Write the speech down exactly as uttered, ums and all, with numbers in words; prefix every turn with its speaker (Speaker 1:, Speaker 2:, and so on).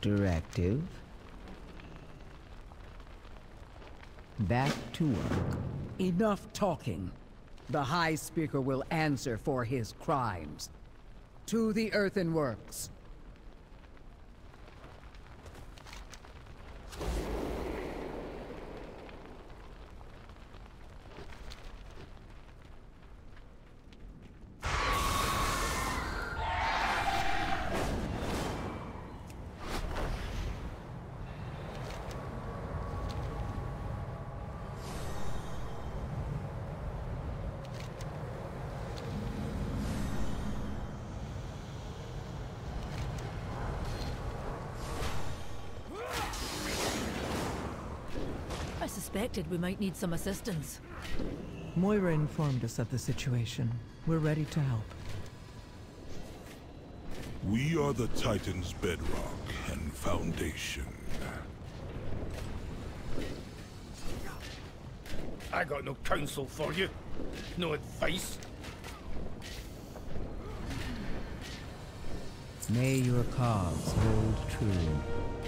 Speaker 1: Directive. Back to work.
Speaker 2: Enough talking. The High Speaker will answer for his crimes. To the earthenworks.
Speaker 3: I suspected we might need some assistance.
Speaker 4: Moira informed us of the situation. We're ready to help.
Speaker 5: We are the Titan's bedrock and foundation.
Speaker 6: I got no counsel for you. No advice.
Speaker 1: May your cause hold true.